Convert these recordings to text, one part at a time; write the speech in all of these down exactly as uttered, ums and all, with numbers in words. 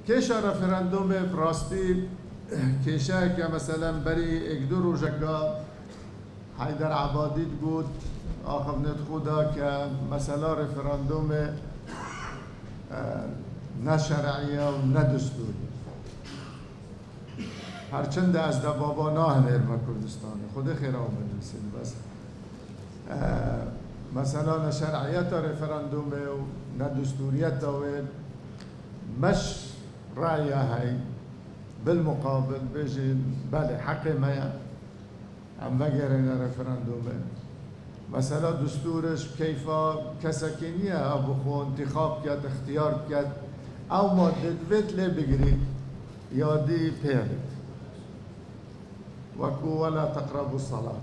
کیشا رفراندوم براستی کیشه که مثلا بری یک دو روزگا حیدر عبادی بود آخوند خدا که مثلا رفراندوم نه شرعیه و نه دستوری هرچند از دبابا نه هنرم کردستان خود خیر آمد رسید بس مثلا نه شرعیت رفراندوم و نه دستوریت و مش رأيه هاي بالمقابل بيجي بله حق ما عم بقرنا رفراندوم مثلا دستورش كيف كسكنية أبو خو انتخاب كات اختيار كات أو مادة بيت لي بقري يادي بيرد وكو ولا تقربوا الصلاة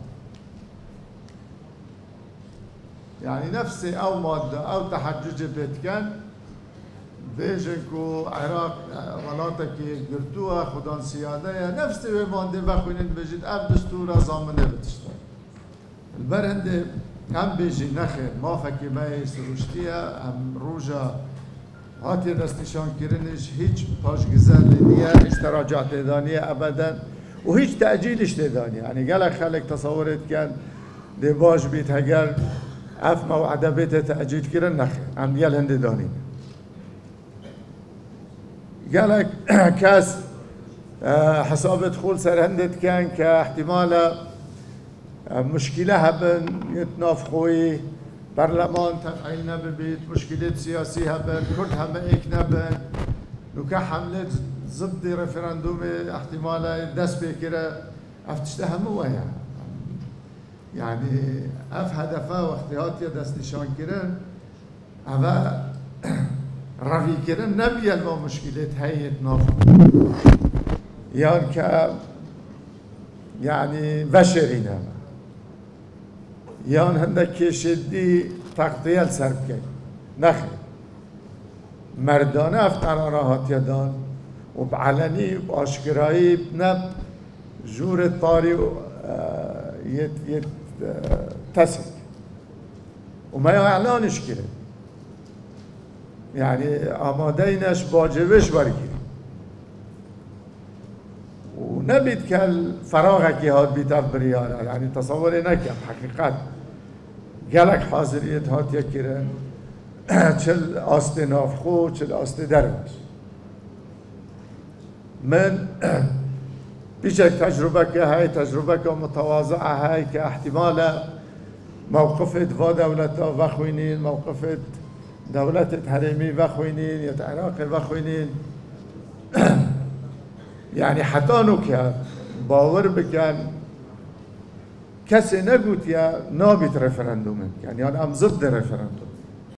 يعني نفسي أو مادة أو تحجج بيت كان بیشتر کو عراق ولاتی که گرتوها خدان سیاده یا نفس به مانده بخونین بجید اب دستور زامنه بتشتن البرهنده هم بیشی نخیر ما فکی مای سروشتیه هم روزا هاتی دستشان کردنش هیچ پاشگزار نیه هیچ تراجعات دانیه ابدا و هیچ تأجیلش دانیه یعنی گله خلق تصورت کن دیواج بیت اگر اف موعده بیت تأجیل کردن نخیر هم گل هنده دانی قالك كاس حساب دخول سرهندت كان كاحتمال مشكلة هبن يتنافقوي برلمان تفعيلنا ببيت مشكلة سياسية هبن كل هم ايك نبن نوكا حملة ضد رفراندوم احتمال دست بكرة افتشتهموا يعني يعني اف هدفه واختيارات دست نشان كرن اما روی کردن نبیل با مشکلات هیئت نافذ یان که یعنی بشرینه یان هندک کشیدی تقطیل سرب کرد نخیر مردانه افتران هاتیه دان و بعلنی و آشکرایی نب جور طاری و یت یت تسک و ما اعلانش کرد يعني آماده‌اینش واجبش برگیریم و نبید که فراغ کی هات بیت بریاره یعنی تصور نکم حقیقت گلک حاضریت هات یکیره چل آست نافخو چل آست درمش من بیشک تجربه که های تجربه که متواضعه های که احتمال موقفت و دولتا وخوینین موقفت دولت حرمی وخوینین یا عراق وخوینین یعنی حتی نکرد باور بکن کسی نگوت یا نابید رفراندوم یعنی آن ام ضد رفراندوم